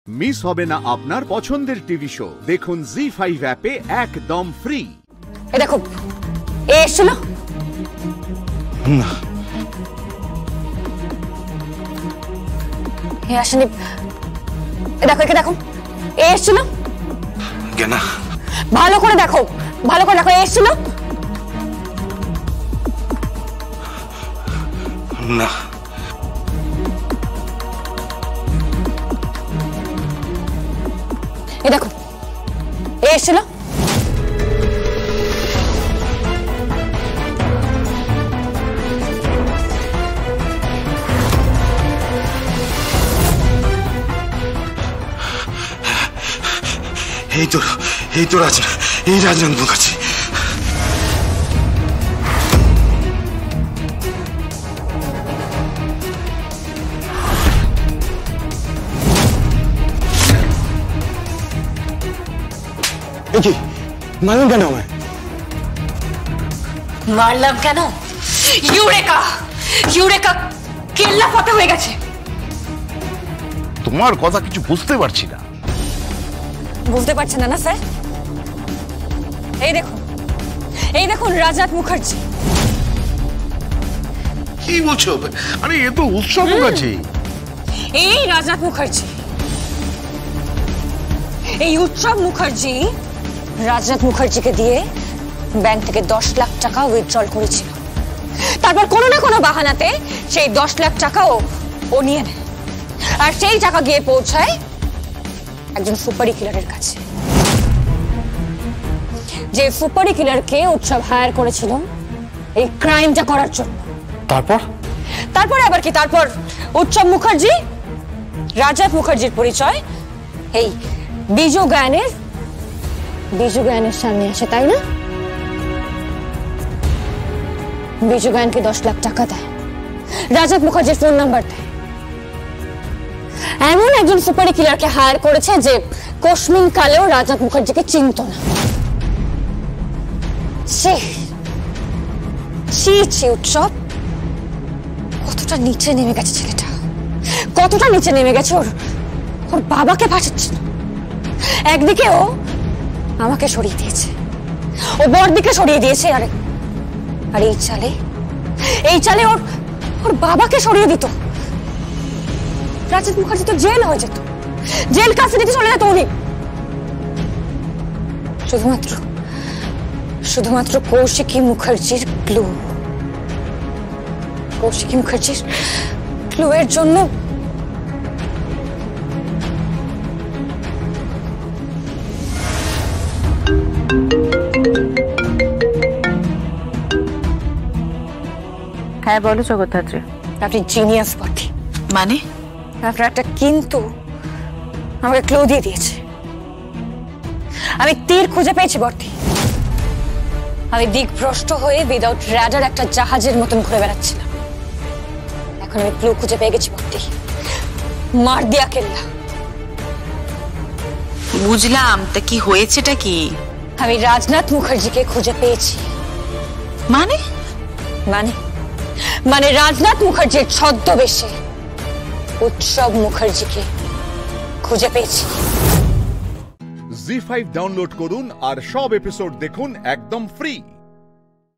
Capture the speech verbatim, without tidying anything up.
Miss হবে না আপনার পছন্দের টিভি শো। দেখুন জি ফাইভ অ্যাপে একদম ফ্রি। এ দেখো, এ এসেছিল না, এ আসেনি। এ দেখো, একে দেখো, এ এসেছিল। কেন? ভালো করে দেখো, ভালো করে দেখো, এ এসেছিল না। এ দেখো, এ এসেছিল। এই তো, এই তো রাজ, এই রাজনাথ মুখার্জি। কি মারলাম কেন আমায়? মারলাম কেন? ইউরেকা, ইউরেকা কেল্লা ফাটা হয়ে গেছে। তোমার কথা কিছু বুঝতে পারছি না। বুঝতে পারছেন না না স্যার? এই দেখুন, এই দেখুন রাজনাথ মুখার্জি। কি বলছো? আরে এ তো উৎসব মুখার্জি। এই রাজনাথ মুখার্জি, এই উৎসব মুখার্জি রাজনাথ মুখার্জিকে দিয়ে ব্যাংক থেকে দশ লাখ টাকা উইথড্রল করেছিল। তারপর কোনো না কোনো বাহানাতে সেই দশ লাখ টাকাও ও নিয়ে নেয়, আর সেই টাকা গিয়ে পৌঁছায় একজন সুপারি কিলারের কাছে, যে সুপারি কিলারকে উৎসব হায়ার করেছিল এই ক্রাইমটা করার জন্য। তারপর তারপর আবার কি? তারপর উৎসব মুখার্জি রাজনাথ মুখার্জির পরিচয় এই বিজু গায়নের বিজু গায়নের সামনে আসে, তাই না? বিজু গায়নকে দশ লাখ টাকা দেয়, রাজনাথ মুখার্জির ফোন নাম্বার দেয়। এমন একজন সুপারি কিলারকে হায়ার করেছে যে কোশমিন কালেও রাজনাথ মুখার্জিকে চিনত না। উৎসব কতটা নিচে নেমে গেছে ছেলেটা, কতটা নিচে নেমে গেছে। ওর ওর বাবাকে ফাঁসাচ্ছিল। একদিকে ও আমাকে সরিয়ে দিয়েছে, ও বড়দিকে সরিয়ে দিয়েছে, আর আর এই চালে এই চালে ওর ওর বাবাকে সরিয়ে দিত। রাজনাথ মুখার্জি তো জেল হয়ে যেত, জেল কাস্টাডিতে চলে যেত উনি। শুধুমাত্র শুধুমাত্র কৌশিকী মুখার্জির ক্লু, কৌশিকী মুখার্জির ক্লু এর জন্য হ্যাঁ বলো জগদ্ধাত্রী। আপনি জিনিয়াস বটে। মানে? আপনার একটা কিন্তু আমাকে ক্লু দিয়ে দিয়েছে। আমি তীর খুঁজে পেয়েছি বটে। আমি দিকভ্রষ্ট হয়ে উইদাউট রাডার একটা জাহাজের মতন ঘুরে বেড়াচ্ছিলাম। এখন আমি ক্লু খুঁজে পেয়ে গেছি বটে। মার দিয়া কেল্লা। বুঝলাম, তা কি হয়েছেটা কি? আমি রাজনাথ মুখার্জিকে খুঁজে পেয়েছি। মানে? মানে মানে রাজনাথ মুখার্জির ছদ্মবেশে উৎসব মুখার্জিকে খুঁজে পেয়েছি। জি ফাইভ ডাউনলোড করুন আর সব এপিসোড দেখুন একদম ফ্রি।